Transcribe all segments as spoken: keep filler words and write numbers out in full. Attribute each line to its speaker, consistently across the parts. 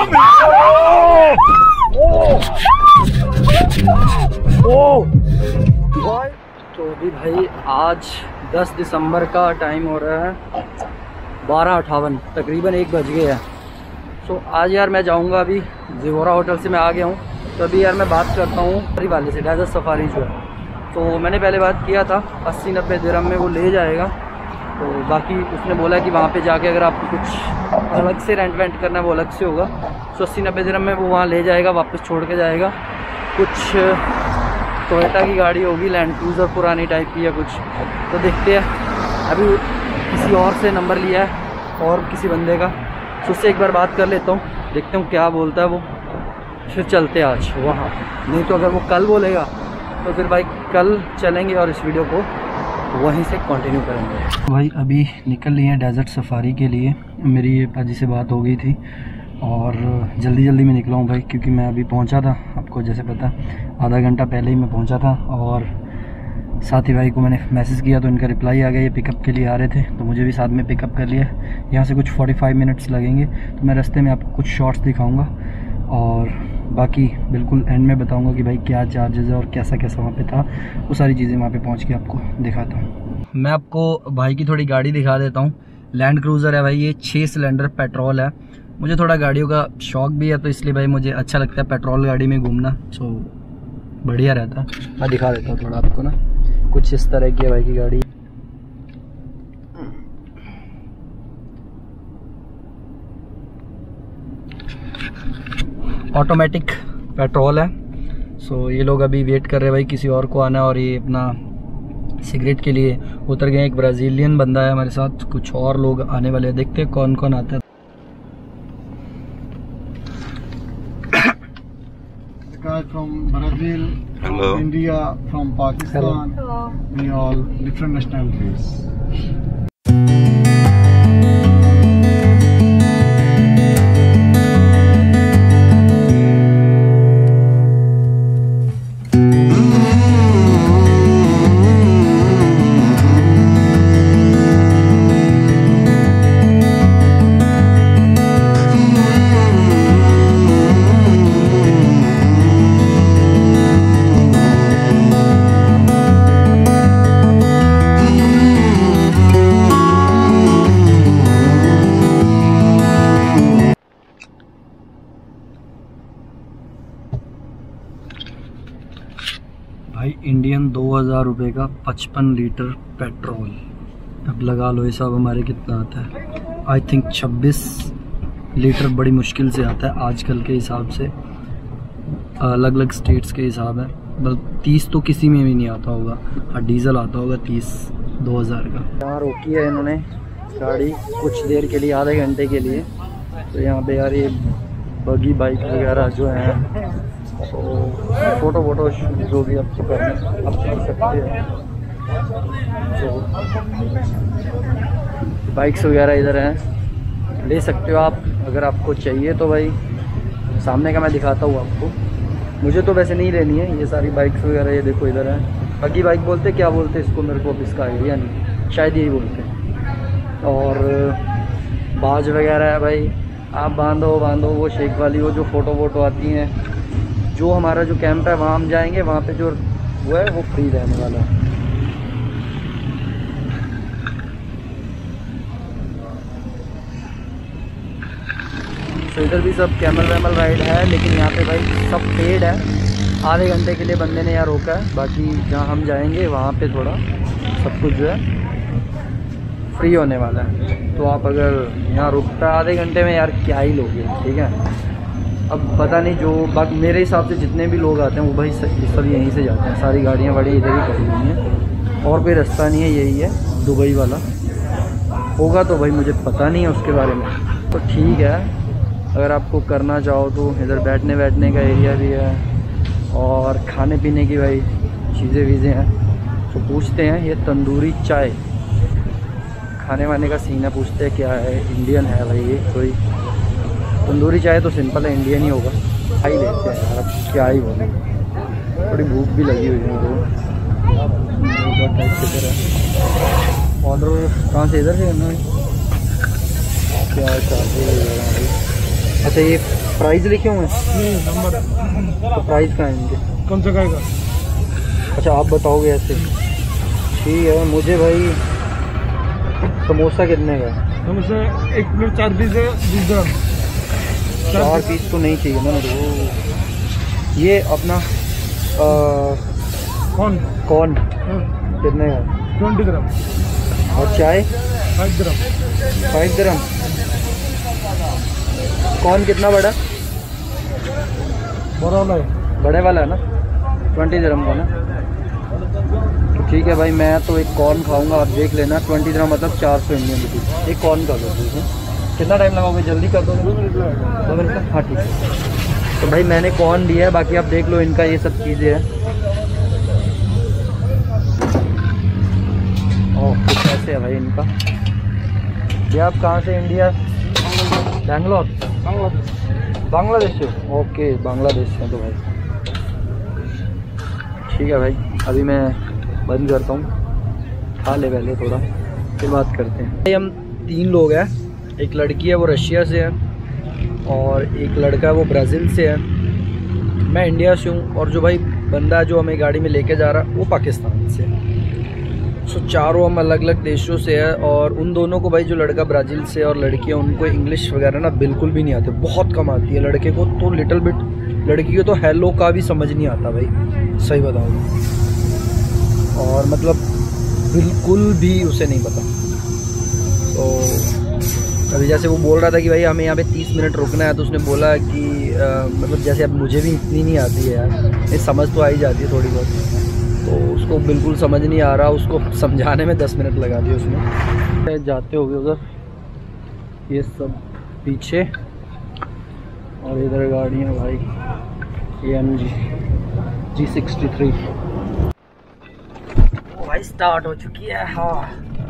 Speaker 1: तो अभी भाई आज दस दिसंबर का टाइम हो रहा है बारह अट्ठावन, तकरीबन एक बज गए हैं। सो आज यार मैं जाऊंगा, अभी ज़िवोरा होटल से मैं आ गया हूँ। तो अभी यार मैं बात करता हूँ सफारी वाले से, डेजर्ट सफारी जो है। तो मैंने पहले बात किया था अस्सी नब्बे दिरहम में वो ले जाएगा। तो बाकी उसने बोला कि वहाँ पे जाके अगर आपको कुछ अलग से रेंट वेंट करना है वो अलग से होगा। तो अस्सी नब्बे दिरहम में वो वहाँ ले जाएगा, वापस छोड़ के जाएगा। कुछ टोयोटा की गाड़ी होगी, लैंड क्रूज़र पुरानी टाइप की या कुछ। तो देखते हैं, अभी किसी और से नंबर लिया है और किसी बंदे का, तो उससे एक बार बात कर लेता हूँ, देखते हूँ क्या बोलता है वो, फिर चलते आज वहाँ। नहीं तो अगर वो कल बोलेगा तो फिर भाई कल चलेंगे और इस वीडियो को वहीं से कंटिन्यू करेंगे। भाई अभी निकल लिए हैं डेजर्ट सफारी के लिए। मेरी ये पाजी से बात हो गई थी और जल्दी जल्दी में निकला हूँ भाई, क्योंकि मैं अभी पहुँचा था, आपको जैसे पता आधा घंटा पहले ही मैं पहुँचा था। और साथी भाई को मैंने मैसेज किया तो इनका रिप्लाई आ गया, ये पिकअप के लिए आ रहे थे, तो मुझे भी साथ में पिकअप कर लिया। यहाँ से कुछ पैंतालीस मिनट्स लगेंगे, तो मैं रास्ते में आपको कुछ शॉर्ट्स दिखाऊंगा और बाकी बिल्कुल एंड में बताऊंगा कि भाई क्या चार्जेस है और कैसा कैसा वहाँ पे था। वो सारी चीज़ें वहाँ पे पहुँच के आपको दिखाता हूँ। मैं आपको भाई की थोड़ी गाड़ी दिखा देता हूँ। लैंड क्रूज़र है भाई, ये छः सिलेंडर पेट्रोल है। मुझे थोड़ा गाड़ियों का शौक भी है, तो इसलिए भाई मुझे अच्छा लगता है पेट्रोल गाड़ी में घूमना, सो बढ़िया रहता है। मैं दिखा देता हूँ थोड़ा आपको ना, कुछ इस तरह की है भाई की गाड़ी। ऑटोमेटिक पेट्रोल है। सो ये लोग अभी वेट कर रहे हैं भाई किसी और को आना, और ये अपना सिगरेट के लिए उतर गए। एक ब्राज़ीलियन बंदा है हमारे साथ, कुछ और लोग आने वाले हैं, देखते हैं कौन कौन आता है।
Speaker 2: Guy from Brazil, hello. India, from Pakistan, hello. We all different nationalities. भाई इंडियन दो हज़ार रुपये का पचपन लीटर पेट्रोल। अब लगा लो हिसाब हमारे कितना आता है। आई थिंक छब्बीस लीटर बड़ी मुश्किल से आता है आजकल के हिसाब से, अलग अलग स्टेट्स के हिसाब है। बस तीस तो किसी में भी नहीं आता होगा, और डीजल आता होगा तीस दो हज़ार का। यहाँ रोकी है इन्होंने गाड़ी कुछ देर के लिए, आधे घंटे के लिए। तो यहाँ पे यार ये बगी बाइक वगैरह जो है, तो फ़ोटो वोटो जो भी आपको करना आप कर सकते हैं। तो बाइक्स वगैरह इधर हैं, ले सकते हो आप अगर आपको चाहिए तो। भाई सामने का मैं दिखाता हूँ आपको। मुझे तो वैसे नहीं लेनी है ये सारी बाइक्स वगैरह, ये देखो इधर है। बगी बाइक बोलते क्या बोलते इसको, मेरे को इसका आइडिया नहीं, शायद यही बोलते हैं। और बाज वगैरह है भाई, आप बांधो बांधो। वो शेख वाली वो जो फ़ोटो वोटो आती हैं, जो हमारा जो कैंप है वहाँ हम जाएंगे, वहाँ पे जो वो है वो फ्री रहने वाला है। तो इधर भी सब कैमल वैमल राइड है, लेकिन यहाँ पे भाई सब पेड है। आधे घंटे के लिए बंदे ने यहाँ रोका है, बाकी जहाँ हम जाएंगे वहाँ पे थोड़ा सब कुछ जो है फ्री होने वाला है। तो आप अगर यहाँ रुकता है आधे घंटे में, यार क्या ही लोगे, ठीक है। अब पता नहीं जो बाकी मेरे हिसाब से जितने भी लोग आते हैं वो भाई सब यहीं से जाते हैं। सारी गाड़ियाँ वाड़ी इधर ही खड़ी हुई हैं, और कोई रास्ता नहीं है, यही है दुबई वाला। होगा तो भाई मुझे पता नहीं है उसके बारे में। तो ठीक है, अगर आपको करना चाहो तो इधर बैठने बैठने का एरिया भी है, और खाने पीने की भाई चीज़ें वीज़ें हैं। तो पूछते हैं, ये तंदूरी चाय खाने वाने का सीन है, पूछते हैं क्या है। इंडियन है भाई ये कोई, तंदूरी चाय तो सिंपल है, इंडियन ही होगा। खाई लेते हैं यार, अब क्या ही बोले, थोड़ी भूख भी लगी हुई है मुझे। ऑर्डर कहाँ से, इधर से करना है क्या? चार्जेस
Speaker 1: अच्छा ये प्राइस लिखे हुए हैं?
Speaker 2: नंबर।
Speaker 1: तो प्राइस कहाँ है इनके?
Speaker 2: कौन सा खाएगा?
Speaker 1: अच्छा आप बताओगे ऐसे? ठीक है। मुझे भाई समोसा कितने का है?
Speaker 2: समोसा एक प्लेट चार पीस है, बीस ग्राम।
Speaker 1: चार पीस तो नहीं चाहिए ना मेरे को। ये अपना
Speaker 2: कौन
Speaker 1: कौन कितने का है?
Speaker 2: Twenty gram.
Speaker 1: और चाय?
Speaker 2: Five gram.
Speaker 1: Five gram. कौन कितना बड़ा?
Speaker 2: बड़ा वाला है।
Speaker 1: बड़े वाला है ना? ट्वेंटी ग्राम का ना? तो ठीक है भाई, मैं तो एक कॉर्न खाऊंगा, आप देख लेना। ट्वेंटी ग्राम मतलब चार सौ इंडियन रुपीज़। एक कॉर्न कर दो। ठीक है। कितना टाइम लगाओगे? जल्दी कर दो। दो मिनट दो मिनट का? हाँ ठीक है। तो भाई मैंने कॉर्न दिया है, बाकी आप देख लो इनका ये सब चीज़ें हैं। ओह कुछ ऐसे है भाई इनका। भैया आप कहाँ से? इंडिया? बैंगलोर? बांग्लादेश से? ओके बांग्लादेश से। तो भाई ठीक है भाई, अभी मैं बंद करता हूँ, खा ले पहले थोड़ा, फिर बात करते हैं। भाई हम तीन लोग हैं, एक लड़की है वो रशिया से है और एक लड़का है वो ब्राज़ील से है। मैं इंडिया से हूँ और जो भाई बंदा जो हमें गाड़ी में लेके जा रहा है वो पाकिस्तान से है। सो चारों हम अलग अलग देशों से है और उन दोनों को भाई, जो लड़का ब्राज़ील से और लड़की है, उनको इंग्लिश वगैरह ना बिल्कुल भी नहीं आते, बहुत कम आती है। लड़के को तो लिटिल बिट, लड़की को तो हेलो का भी समझ नहीं आता भाई, सही बताऊँ। और मतलब बिल्कुल भी उसे नहीं पता। तो अभी जैसे वो बोल रहा था कि भाई हमें यहाँ पे तीस मिनट रुकना है, तो उसने बोला कि आ, मतलब जैसे अब मुझे भी इतनी नहीं आती है यार, ये समझ तो आ ही जाती है थोड़ी बहुत, तो उसको बिल्कुल समझ नहीं आ रहा, उसको समझाने में दस मिनट लगा दिए उसने। जाते हो गए उधर ये सब पीछे, और इधर गाड़ी है भाई A M G G sixty three भाई स्टार्ट हो चुकी है। हाँ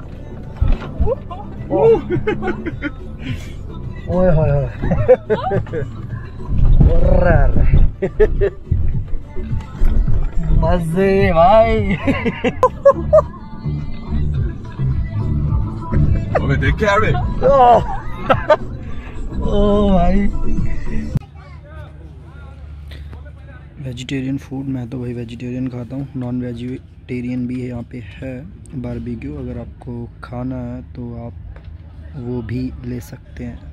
Speaker 1: ओए होए होए मजे भाई। ओ भाई वेजिटेरियन फूड, मैं तो भाई वेजिटेरियन खाता हूँ, नॉन वेजिटेरियन भी यहाँ पे है बारबेक्यू। अगर आपको खाना है तो आप वो भी ले सकते हैं।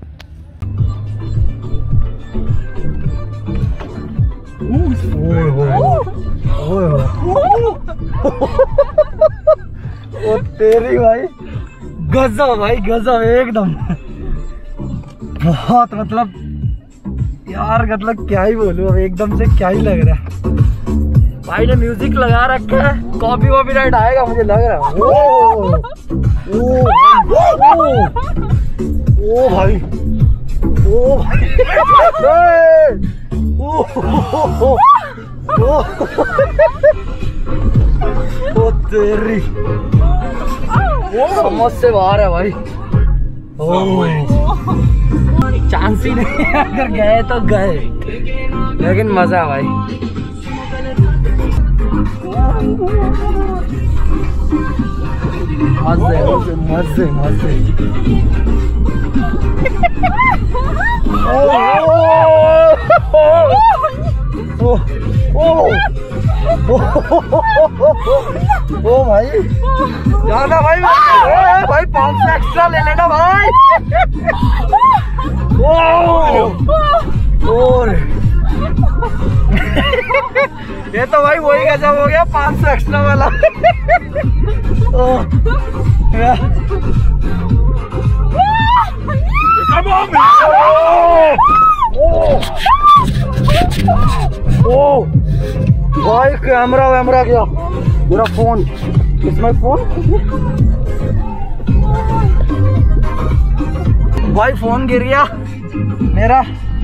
Speaker 1: ओ तेरी भाई गजब भाई गजब एकदम, बहुत मतलब यार, मतलब क्या ही बोलूं, अब एकदम से क्या ही लग रहा है। भाई ने म्यूजिक लगा रखा है, कॉपी वॉपी राइट आएगा मुझे लग रहा है। ओ ओ ओ भाई ओ भाई ओ तेरी समझ से बाहर है भाई। चांस ही नहीं, अगर गए तो गए, लेकिन मजा भाई। मजे मजे मजे ओ भाई ज्यादा भाई, भाई पाँच सौ एक्स्ट्रा ले लेना भाई। और ये तो भाई वही गजब हो गया, पाँच सौ एक्स्ट्रा वाला। ओ भाई कैमरा वैमरा गया मेरा फोन, इसमें फोन भाई, फोन गिर गया मेरा।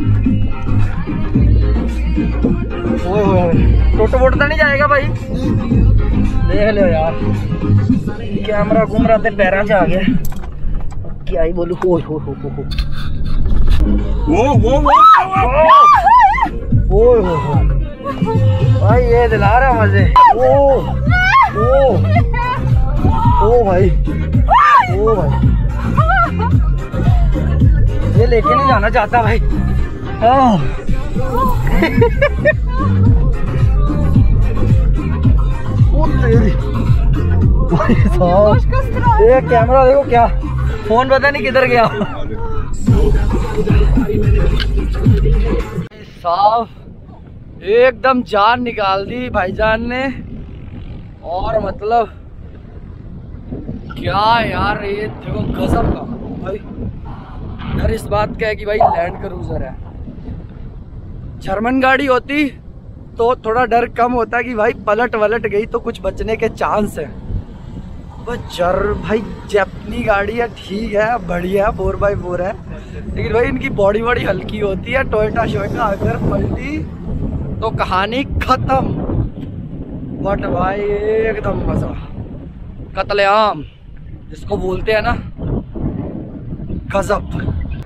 Speaker 1: ओए ओए टोटो वोटो तो नहीं जाएगा भाई, देख लो यार, कैमरा घूम रहा था पैरा से आ गया, क्या ही बोलूं। ओ हो हो हो हो ओ हो हो भाई, ये दिला रहा मजे। ओ ओ ओ भाई ओ भाई, ये लेके नहीं जाना चाहता भाई, ये कैमरा देखो क्या, फोन पता नहीं किधर गया। साहब एकदम जान निकाल दी भाईजान ने। और मतलब क्या यार, ये देखो गजब का भाई। डर इस बात का है कि भाई लैंड क्रूजर है। जर्मन गाड़ी होती तो थोड़ा डर कम होता कि भाई पलट वलट गई तो कुछ बचने के चांस है। बस जर भाई जैपनी गाड़ी है, ठीक है, बढ़िया, फोर बाई फोर है, लेकिन भाई इनकी बॉडी बड़ी हल्की होती है। टोयोटा शोयोटा अगर पलटी तो कहानी खत्म। बट भाई एकदम मजा, कत्लेआम जिसको बोलते हैं ना, गजब।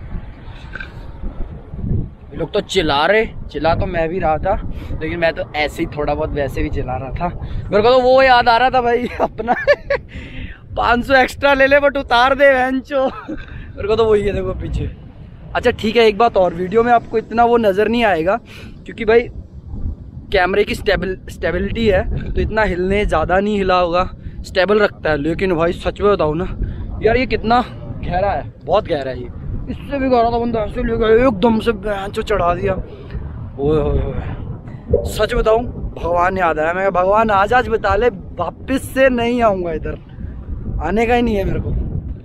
Speaker 1: लोग तो चिल्ला रहे, चिल्ला तो मैं भी रहा था, लेकिन मैं तो ऐसे ही थोड़ा बहुत वैसे भी चिल्ला रहा था। मेरे को तो वो याद आ रहा था भाई अपना पाँच सौ एक्स्ट्रा ले ले बट उतार दे वेंचो। मेरे को तो वही है देखो पीछे। अच्छा ठीक है, एक बात और, वीडियो में आपको इतना वो नज़र नहीं आएगा क्योंकि भाई कैमरे की स्टेबल स्टेबिलिटी है तो इतना हिलने ज़्यादा नहीं हिला होगा, स्टेबल रखता है। लेकिन भाई सच में बताऊँ ना यार, ये कितना गहरा है, बहुत गहरा है ये। इससे भी गहरा था बंदा, ऐसे ले गया एकदम से बेंचो चढ़ा दिया। ओए होए होए, सच बताऊं भगवान याद आया। मैं भगवान आज आज बता ले, वापस से नहीं आऊँगा इधर, आने का ही नहीं है मेरे को।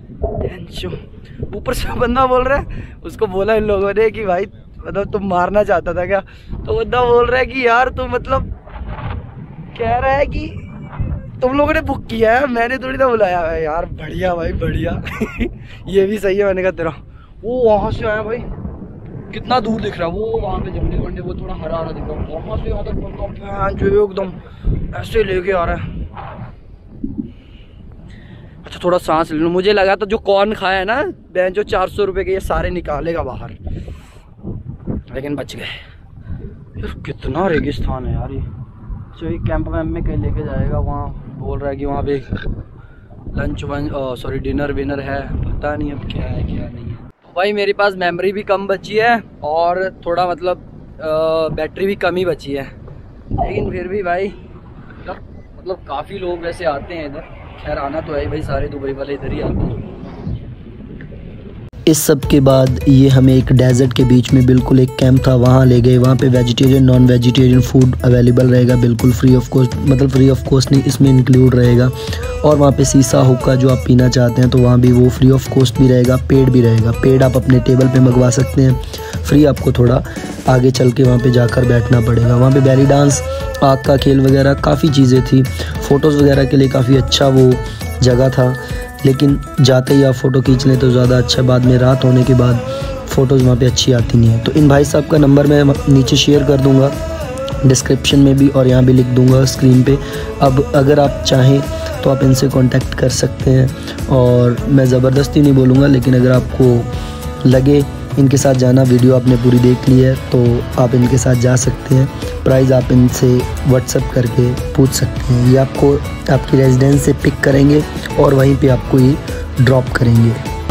Speaker 1: ऊपर से बंदा बोल रहा है, उसको बोला इन लोगों ने कि भाई मतलब तुम मारना चाहता था क्या, तो बंदा बोल रहा है कि यार तुम मतलब कह रहा है कि तुम लोगों ने बुक किया है, मैंने थोड़ी ना बुलाया है। यार बढ़िया भाई बढ़िया ये भी सही है। मैंने कहा तेरा वो वहाँ से आया भाई, कितना दूर दिख रहा है वो, वहाँ पे जमने वंडे वो थोड़ा हरा हरा दिख रहा है, वहाँ से यहाँ तक जो एकदम ऐसे लेके आ रहा है। अच्छा थोड़ा सांस ले लो, मुझे लगा था जो कॉर्न खाया है ना बैंक जो चार सौ रुपये के, ये सारे निकालेगा बाहर, लेकिन बच गए। यार कितना रेगिस्तान है यार ये। जो ये कैंप वैम्प में कहीं लेके जाएगा, वहाँ बोल रहा है कि वहाँ पे लंच वंच सॉरी डिनर विनर है, पता नहीं अब क्या है क्या नहीं है। भाई मेरे पास मेमोरी भी कम बची है और थोड़ा मतलब बैटरी भी कम ही बची है, लेकिन फिर भी भाई मतलब काफ़ी लोग वैसे आते हैं इधर। खैर आना तो है भाई, सारे दुबई वाले इधर ही आते हैं।
Speaker 2: इस सब के बाद ये हमें एक डेजर्ट के बीच में बिल्कुल एक कैंप था, वहाँ ले गए। वहाँ पे vegetarian non vegetarian food available रहेगा, बिल्कुल फ्री ऑफ कॉस्ट, मतलब फ्री ऑफ कॉस्ट नहीं, इसमें इंक्लूड रहेगा। और वहाँ पे सीसा हुक्का जो आप पीना चाहते हैं तो वहाँ भी वो फ्री ऑफ कॉस्ट भी रहेगा। पेड़ भी रहेगा, पेड़ आप अपने टेबल पे मंगवा सकते हैं फ्री, आपको थोड़ा आगे चल के वहाँ पे जाकर बैठना पड़ेगा। वहाँ पे बैली डांस, आग का खेल वगैरह काफ़ी चीज़ें थी। फ़ोटोज़ वगैरह के लिए काफ़ी अच्छा वो जगह था, लेकिन जाते ही आप फ़ोटो खींच लें तो ज़्यादा अच्छा, बाद में रात होने के बाद फ़ोटोज़ वहाँ पे अच्छी आती नहीं है। तो इन भाई साहब का नंबर मैं नीचे शेयर कर दूँगा डिस्क्रिप्शन में भी, और यहाँ भी लिख दूँगा स्क्रीन पे। अब अगर आप चाहें तो आप इनसे कांटेक्ट कर सकते हैं, और मैं ज़बरदस्ती नहीं बोलूँगा, लेकिन अगर आपको लगे इनके साथ जाना, वीडियो आपने पूरी देख ली है तो आप इनके साथ जा सकते हैं। प्राइस आप इनसे व्हाट्सएप करके पूछ सकते हैं। ये आपको आपकी रेजिडेंस से पिक करेंगे और वहीं पे आपको ये ड्रॉप करेंगे।